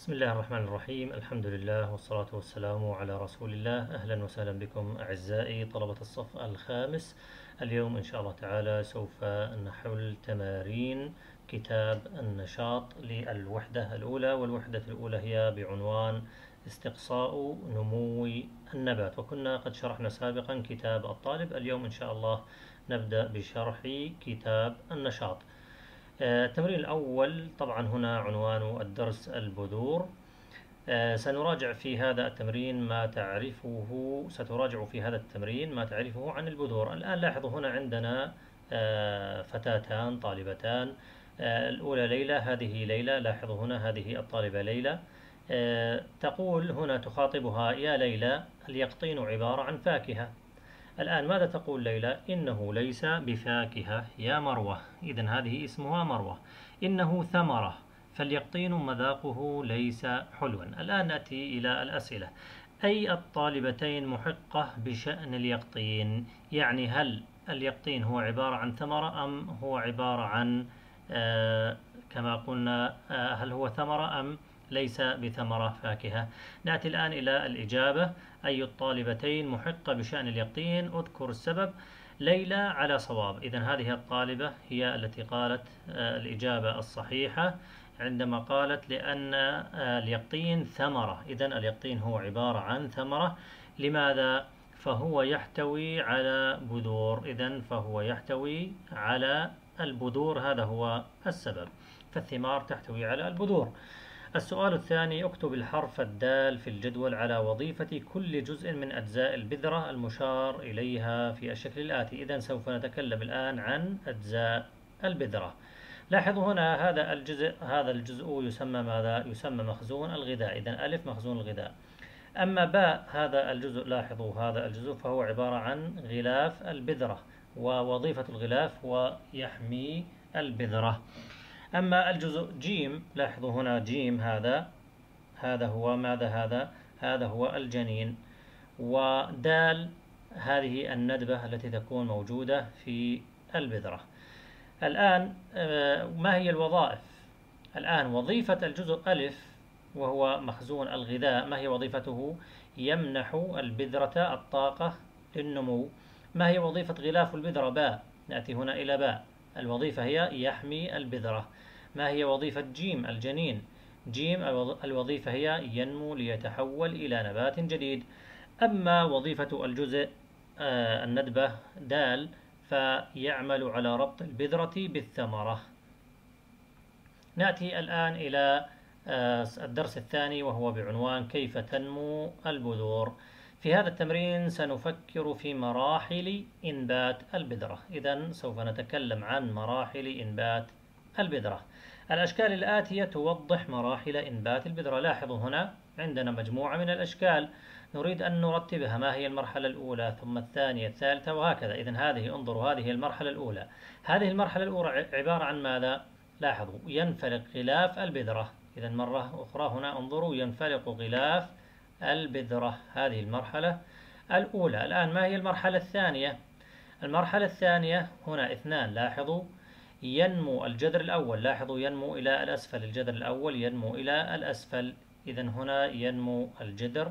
بسم الله الرحمن الرحيم. الحمد لله والصلاة والسلام على رسول الله. أهلا وسهلا بكم أعزائي طلبة الصف الخامس. اليوم إن شاء الله تعالى سوف نحل تمارين كتاب النشاط للوحدة الأولى، والوحدة الأولى هي بعنوان استقصاء نمو النبات، وكنا قد شرحنا سابقا كتاب الطالب. اليوم إن شاء الله نبدأ بشرح كتاب النشاط. التمرين الأول طبعا هنا عنوان الدرس البذور. ستراجع في هذا التمرين ما تعرفه عن البذور. الآن لاحظوا هنا عندنا فتاتان طالبتان. الأولى ليلى، هذه ليلى. لاحظوا هنا هذه الطالبة ليلى. تقول هنا تخاطبها: يا ليلى، اليقطين عبارة عن فاكهة. الآن ماذا تقول ليلى؟ إنه ليس بفاكهة يا مروة. إذن هذه اسمها مروة. إنه ثمرة، فاليقطين مذاقه ليس حلوا. الآن نأتي إلى الأسئلة. أي الطالبتين محقة بشأن اليقطين؟ يعني هل اليقطين هو عبارة عن ثمرة أم هو عبارة عن كما قلنا هل هو ثمرة أم ليس بثمرة فاكهة؟ نأتي الآن إلى الإجابة. أي الطالبتين محقة بشأن اليقطين؟ أذكر السبب. ليلى على صواب. إذن هذه الطالبة هي التي قالت الإجابة الصحيحة عندما قالت لأن اليقطين ثمرة. إذن اليقطين هو عبارة عن ثمرة. لماذا؟ فهو يحتوي على بذور. إذن فهو يحتوي على البذور، هذا هو السبب. فالثمار تحتوي على البذور. السؤال الثاني: اكتب الحرف الدال في الجدول على وظيفة كل جزء من أجزاء البذرة المشار إليها في الشكل الآتي. إذن سوف نتكلم الآن عن أجزاء البذرة. لاحظوا هنا هذا الجزء يسمى ماذا؟ يسمى مخزون الغذاء. إذن ألف مخزون الغذاء. أما باء هذا الجزء، لاحظوا هذا الجزء فهو عبارة عن غلاف البذرة، ووظيفة الغلاف هو يحمي البذرة. أما الجزء جيم، لاحظوا هنا جيم هذا هو ماذا؟ هذا هو الجنين. ودال هذه الندبة التي تكون موجودة في البذرة. الآن ما هي الوظائف؟ الآن وظيفة الجزء ألف وهو مخزون الغذاء، ما هي وظيفته؟ يمنح البذرة الطاقة للنمو. ما هي وظيفة غلاف البذرة؟ باء. نأتي هنا إلى باء. الوظيفة هي يحمي البذرة. ما هي وظيفة جيم الجنين؟ جيم الوظيفة هي ينمو ليتحول إلى نبات جديد. أما وظيفة الجزء الندبة دال فيعمل على ربط البذرة بالثمرة. نأتي الآن إلى الدرس الثاني وهو بعنوان كيف تنمو البذور. في هذا التمرين سنفكر في مراحل إنبات البذرة. إذن سوف نتكلم عن مراحل إنبات البذرة. الأشكال الآتية توضح مراحل إنبات البذرة. لاحظوا هنا عندنا مجموعة من الأشكال نريد أن نرتبها. ما هي المرحلة الأولى ثم الثانية الثالثة وهكذا. إذن انظروا هذه المرحلة الأولى. هذه المرحلة الأولى عبارة عن ماذا؟ لاحظوا ينفلق غلاف البذرة. إذن مرة أخرى هنا انظروا ينفلق غلاف البذرة. هذه المرحلة الأولى. الآن ما هي المرحلة الثانية؟ المرحلة الثانية هنا اثنان. لاحظوا ينمو الجذر الأول. لاحظوا ينمو إلى الأسفل. الجذر الأول ينمو إلى الأسفل. إذن هنا ينمو الجذر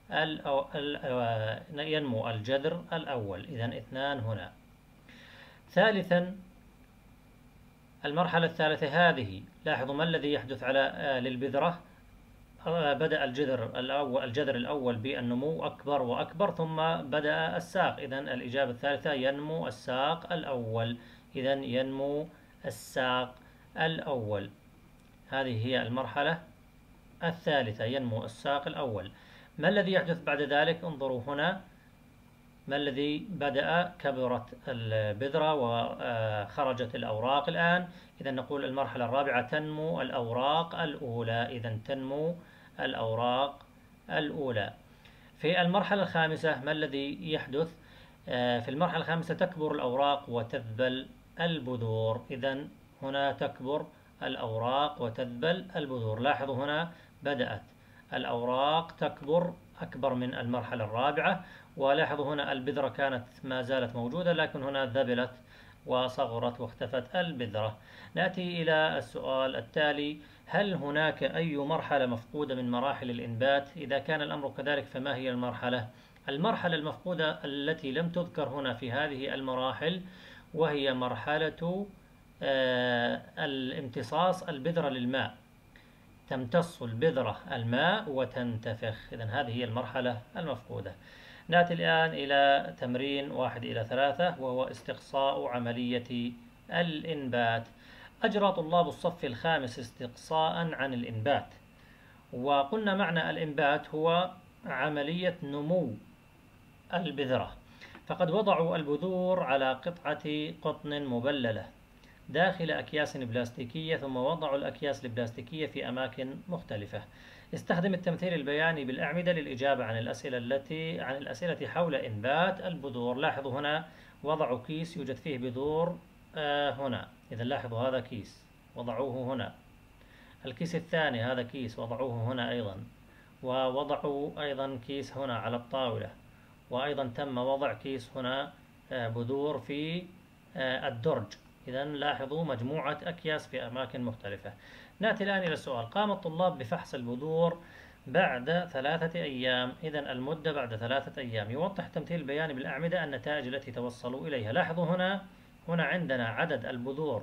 الأول. إذن اثنان هنا. ثالثا المرحلة الثالثة هذه. لاحظوا ما الذي يحدث للبذرة؟ بدأ الجذر الأول بالنمو أكبر وأكبر، ثم بدأ الساق. إذن الإجابة الثالثة ينمو الساق الأول. إذن ينمو الساق الأول. هذه هي المرحلة الثالثة، ينمو الساق الأول. ما الذي يحدث بعد ذلك؟ انظروا هنا ما الذي بدأ. كبرت البذرة وخرجت الأوراق الآن. إذن نقول المرحلة الرابعة تنمو الأوراق الأولى. إذن تنمو الأوراق الأولى. في المرحلة الخامسة ما الذي يحدث؟ في المرحلة الخامسة تكبر الأوراق وتذبل البذور. إذن هنا تكبر الأوراق وتذبل البذور. لاحظوا هنا بدأت الأوراق تكبر أكبر من المرحلة الرابعة. ولاحظوا هنا البذرة كانت ما زالت موجودة، لكن هنا ذبلت وصغرت واختفت البذرة. نأتي إلى السؤال التالي: هل هناك أي مرحلة مفقودة من مراحل الإنبات؟ إذا كان الأمر كذلك فما هي المرحلة؟ المرحلة المفقودة التي لم تذكر هنا في هذه المراحل وهي مرحلة الامتصاص البذرة للماء. تمتص البذرة الماء وتنتفخ، إذن هذه هي المرحلة المفقودة. نأتي الآن إلى تمرين 1-3 وهو استقصاء عملية الإنبات. أجرى طلاب الصف الخامس استقصاء عن الإنبات، وقلنا معنى الإنبات هو عملية نمو البذرة، فقد وضعوا البذور على قطعة قطن مبللة داخل أكياس بلاستيكية، ثم وضعوا الأكياس البلاستيكية في أماكن مختلفة. استخدم التمثيل البياني بالأعمدة للإجابة عن الأسئلة حول إنبات البذور. لاحظوا هنا وضعوا كيس يوجد فيه بذور هنا، إذا لاحظوا هذا كيس وضعوه هنا، الكيس الثاني هذا كيس وضعوه هنا أيضا، ووضعوا أيضا كيس هنا على الطاولة، وأيضا تم وضع كيس هنا بذور في الدرج. إذا لاحظوا مجموعة أكياس في أماكن مختلفة. نأتي الآن إلى السؤال. قام الطلاب بفحص البذور بعد 3 أيام، إذا المدة بعد 3 أيام. يوضح التمثيل البياني بالأعمدة النتائج التي توصلوا إليها. لاحظوا هنا عندنا عدد البذور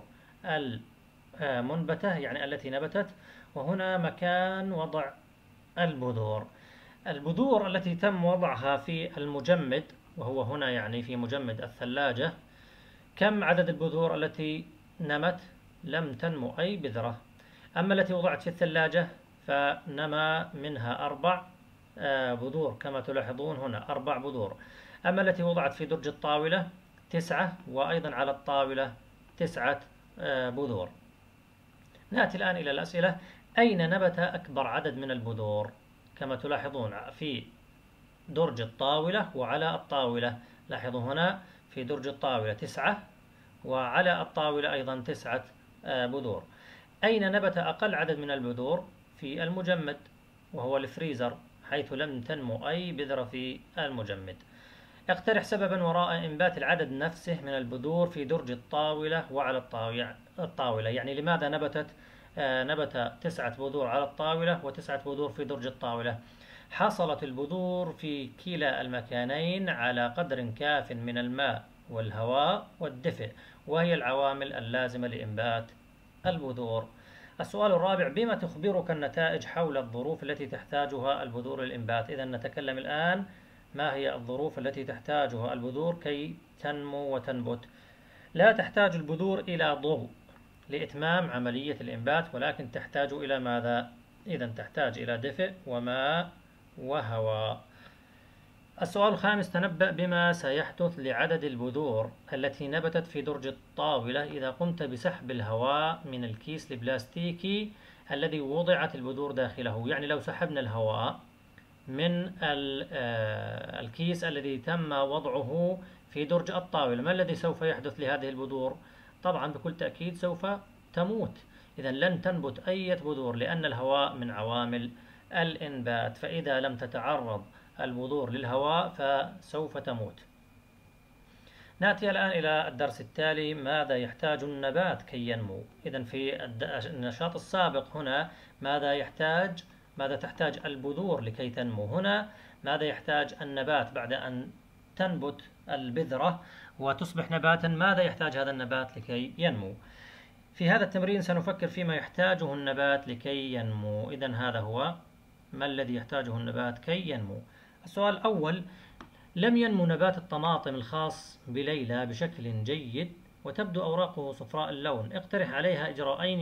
المنبتة يعني التي نبتت، وهنا مكان وضع البذور. البذور التي تم وضعها في المجمد، وهو هنا يعني في مجمد الثلاجة، كم عدد البذور التي نمت؟ لم تنمو أي بذرة. أما التي وضعت في الثلاجة فنما منها 4 بذور كما تلاحظون هنا 4 بذور. أما التي وضعت في درج الطاولة 9، وأيضا على الطاولة 9 بذور. نأتي الآن إلى الأسئلة. أين نبت أكبر عدد من البذور؟ كما تلاحظون في درج الطاولة وعلى الطاولة. لاحظوا هنا في درج الطاولة 9، وعلى الطاولة أيضا 9 بذور. أين نبت أقل عدد من البذور؟ في المجمد، وهو الفريزر، حيث لم تنمو أي بذرة في المجمد. اقترح سببا وراء إنبات العدد نفسه من البذور في درج الطاولة وعلى الطاولة. يعني لماذا نبت 9 بذور على الطاولة و9 بذور في درج الطاولة؟ حصلت البذور في كلا المكانين على قدر كاف من الماء والهواء والدفء، وهي العوامل اللازمة لإنبات البذور. السؤال الرابع. بما تخبرك النتائج حول الظروف التي تحتاجها البذور للإنبات؟ إذا نتكلم الآن ما هي الظروف التي تحتاجها البذور كي تنمو وتنبت. لا تحتاج البذور إلى ضوء لإتمام عملية الإنبات، ولكن تحتاج إلى ماذا؟ إذا تحتاج إلى دفء وماء وهواء. السؤال الخامس. تنبأ بما سيحدث لعدد البذور التي نبتت في درج الطاولة إذا قمت بسحب الهواء من الكيس البلاستيكي الذي وضعت البذور داخله. يعني لو سحبنا الهواء من الكيس الذي تم وضعه في درج الطاولة، ما الذي سوف يحدث لهذه البذور؟ طبعا بكل تأكيد سوف تموت. إذا لن تنبت أي بذور، لأن الهواء من عوامل الإنبات، فإذا لم تتعرض البذور للهواء فسوف تموت. نأتي الآن إلى الدرس التالي. ماذا يحتاج النبات كي ينمو؟ إذا في النشاط السابق هنا ماذا تحتاج البذور لكي تنمو؟ هنا ماذا يحتاج النبات بعد أن تنبت البذرة وتصبح نباتا؟ ماذا يحتاج هذا النبات لكي ينمو؟ في هذا التمرين سنفكر فيما يحتاجه النبات لكي ينمو. إذا هذا هو ما الذي يحتاجه النبات كي ينمو. السؤال الأول. لم ينمو نبات الطماطم الخاص بليلى بشكل جيد وتبدو أوراقه صفراء اللون. اقترح عليها إجراءين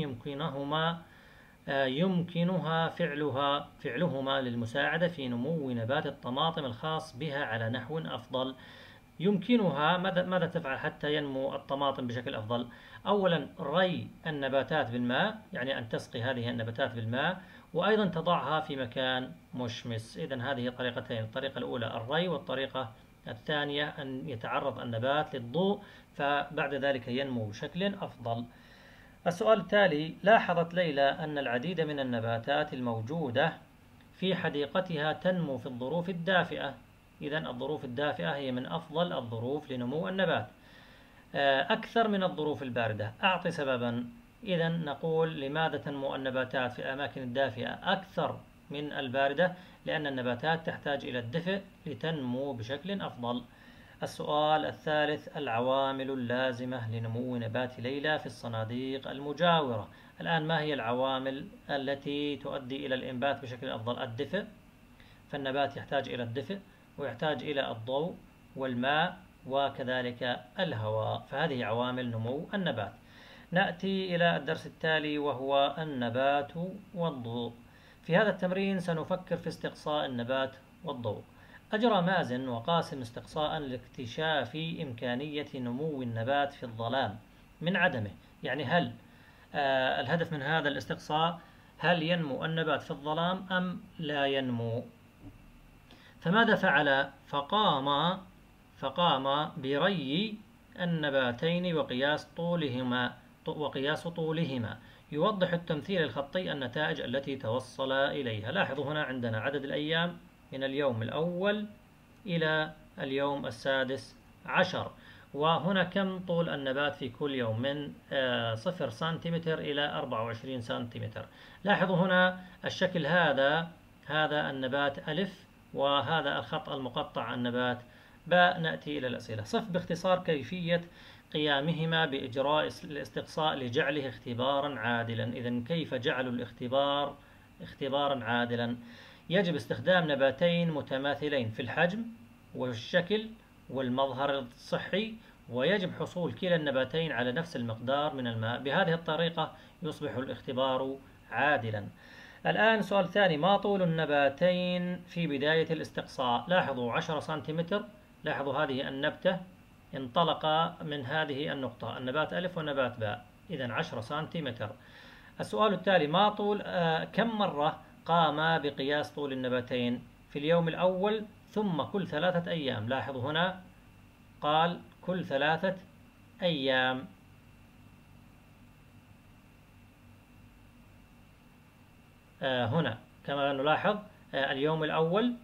يمكنها فعلهما للمساعدة في نمو نبات الطماطم الخاص بها على نحو أفضل. يمكنها ماذا تفعل حتى ينمو الطماطم بشكل أفضل؟ أولا ري النباتات بالماء، يعني أن تسقي هذه النباتات بالماء، وأيضا تضعها في مكان مشمس. إذن هذه طريقتين، الطريقة الأولى الري، والطريقة الثانية أن يتعرض النبات للضوء فبعد ذلك ينمو بشكل أفضل. السؤال التالي. لاحظت ليلى أن العديد من النباتات الموجودة في حديقتها تنمو في الظروف الدافئة. إذن الظروف الدافئة هي من أفضل الظروف لنمو النبات أكثر من الظروف الباردة. أعطي سببا إذا نقول لماذا تنمو النباتات في الأماكن الدافئة أكثر من الباردة؟ لأن النباتات تحتاج إلى الدفء لتنمو بشكل أفضل. السؤال الثالث: العوامل اللازمة لنمو نبات ليلى في الصناديق المجاورة. الآن ما هي العوامل التي تؤدي إلى الإنبات بشكل أفضل؟ الدفء، فالنبات يحتاج إلى الدفء ويحتاج إلى الضوء والماء وكذلك الهواء، فهذه عوامل نمو النبات. نأتي إلى الدرس التالي وهو النبات والضوء. في هذا التمرين سنفكر في استقصاء النبات والضوء. أجرى مازن وقاسم استقصاء لاكتشاف إمكانية نمو النبات في الظلام من عدمه. يعني هل الهدف من هذا الاستقصاء هل ينمو النبات في الظلام أم لا ينمو؟ فماذا فعل؟ فقام بري النباتين وقياس طولهما. يوضح التمثيل الخطي النتائج التي توصل إليها. لاحظوا هنا عندنا عدد الأيام من اليوم الأول إلى اليوم 16، وهنا كم طول النبات في كل يوم من 0 سنتيمتر إلى 24 سنتيمتر. لاحظوا هنا الشكل هذا النبات ألف، وهذا الخط المقطع النبات باء. نأتي إلى الأسئلة. صف باختصار كيفية قيامهما بإجراء الاستقصاء لجعله اختبارا عادلا. إذن كيف جعلوا الاختبار اختبارا عادلا؟ يجب استخدام نباتين متماثلين في الحجم والشكل والمظهر الصحي، ويجب حصول كلا النباتين على نفس المقدار من الماء. بهذه الطريقة يصبح الاختبار عادلا. الآن سؤال ثاني: ما طول النباتين في بداية الاستقصاء؟ لاحظوا 10 سنتيمتر. لاحظوا هذه النبتة انطلق من هذه النقطة، النبات ألف والنبات باء، إذن 10 سنتيمتر. السؤال التالي: ما طول كم مرة قام بقياس طول النباتين؟ في اليوم الأول ثم كل 3 أيام. لاحظوا هنا قال كل 3 أيام. هنا كما نلاحظ اليوم الأول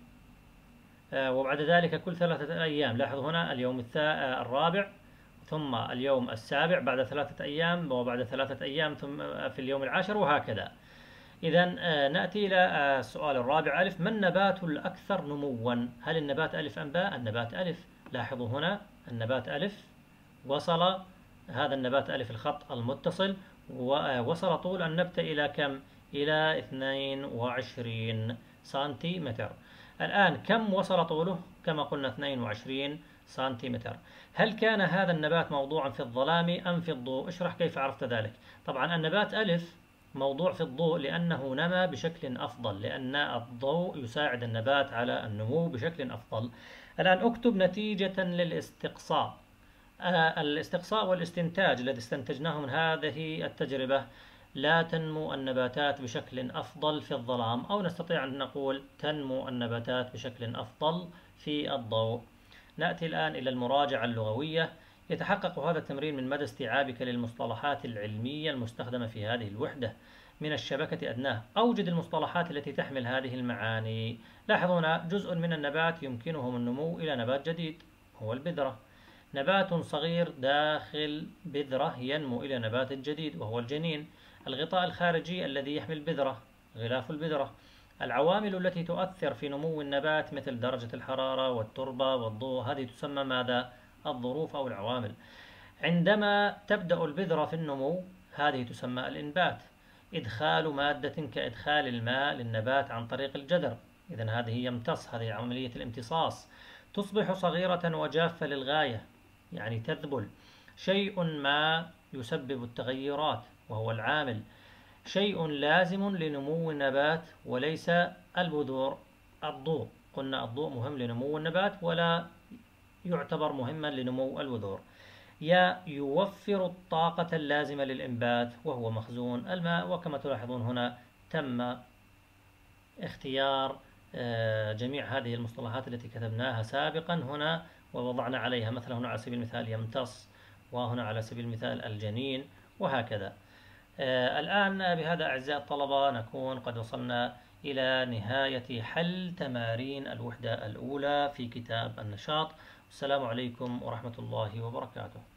وبعد ذلك كل 3 أيام. لاحظوا هنا اليوم الرابع ثم اليوم السابع بعد 3 أيام، وبعد 3 أيام ثم في اليوم العاشر، وهكذا. إذا نأتي إلى السؤال الرابع: ألف. ما النبات الأكثر نموا؟ هل النبات ألف أم باء؟ النبات ألف. لاحظوا هنا النبات ألف وصل هذا النبات ألف الخط المتصل ووصل طول النبتة إلى كم؟ إلى 22 سنتيمتر. الآن كم وصل طوله؟ كما قلنا 22 سنتيمتر. هل كان هذا النبات موضوعا في الظلام أم في الضوء؟ اشرح كيف عرفت ذلك. طبعا النبات ألف موضوع في الضوء لأنه نمى بشكل أفضل، لأن الضوء يساعد النبات على النمو بشكل أفضل. الآن أكتب نتيجة للاستقصاء. الاستقصاء والاستنتاج الذي استنتجناه من هذه التجربة: لا تنمو النباتات بشكل أفضل في الظلام، أو نستطيع أن نقول تنمو النباتات بشكل أفضل في الضوء. نأتي الآن إلى المراجعة اللغوية. يتحقق هذا التمرين من مدى استيعابك للمصطلحات العلمية المستخدمة في هذه الوحدة من الشبكة أدناه. أوجد المصطلحات التي تحمل هذه المعاني. لاحظونا جزء من النبات يمكنهم النمو إلى نبات جديد هو البذرة. نبات صغير داخل بذرة ينمو إلى نبات جديد وهو الجنين. الغطاء الخارجي الذي يحمي البذرة غلاف البذرة. العوامل التي تؤثر في نمو النبات مثل درجة الحرارة والتربة والضوء، هذه تسمى ماذا؟ الظروف أو العوامل. عندما تبدأ البذرة في النمو هذه تسمى الإنبات. إدخال مادة كإدخال الماء للنبات عن طريق الجذر، إذن هذه يمتص، هذه عملية الامتصاص. تصبح صغيرة وجافة للغاية، يعني تذبل. شيء ما يسبب التغيرات وهو العامل. شيء لازم لنمو النبات وليس البذور. الضوء، قلنا الضوء مهم لنمو النبات ولا يعتبر مهما لنمو البذور. يوفر الطاقة اللازمة للإنبات وهو مخزون الماء. وكما تلاحظون هنا تم اختيار جميع هذه المصطلحات التي كتبناها سابقا هنا ووضعنا عليها، مثلا هنا على سبيل المثال يمتص، وهنا على سبيل المثال الجنين، وهكذا. الآن بهذا أعزائي الطلبة نكون قد وصلنا إلى نهاية حل تمارين الوحدة الأولى في كتاب النشاط. السلام عليكم ورحمة الله وبركاته.